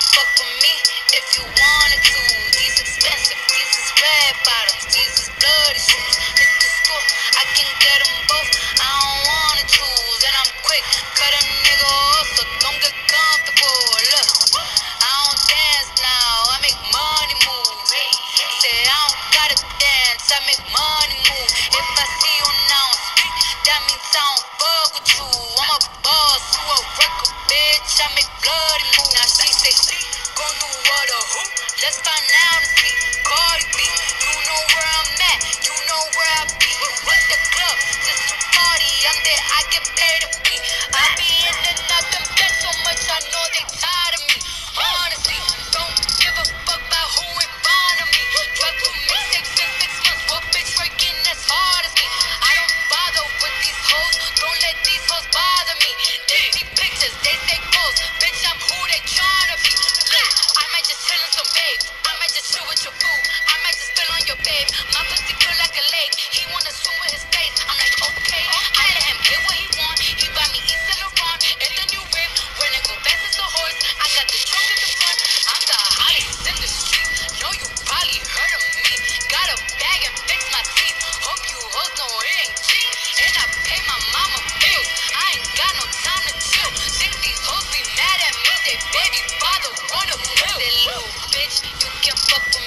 fuck with me if you wanted to. These expensive, these is red bottoms, these is bloody shoes. Hit the school, I can get them both. I don't wanna choose, and I'm quick. Cut a nigga off, so don't get comfortable. Look, I don't dance now, I make money move. Say I don't gotta dance, I make money move. If I see you now speak, that means I don't fuck with you. I'm a boss, you a worker, bitch. I make bloody move. Now she say, gon' do what or who? Let's find out and see. Cardi B, you know where I'm at, you know where I be. With the club, just to party, I'm there, I get paid to be. I be in and out them beds so much, I know they tired of me. Honestly, don't give a fuck about who in front of me. Drop 2 mixtapes in 6 months, what bitch working as hard as me? I don't bother with these hoes, don't let these hoes bother me. They see pictures, they say goals, bitch I'm who they tryna be. Look, I might just chill on some babes, I might just chill with your boo, I might just spill on your babe. My pussy feel like a lake, he wanna swim with his face. I'm like okay, I let him get what he want. He buy me East Saint Laurent and the new whip. When I go fast as a horse, I got the trunk in the front. I'm the hottest in the street. Know you probably heard of me. Got a bag and fix my teeth. Hope you hoes know it ain't cheap. And I pay my mama bills. I ain't got no time to chill. Think these hoes be mad at me. They baby father wanna pill. That little bitch, you can fuck with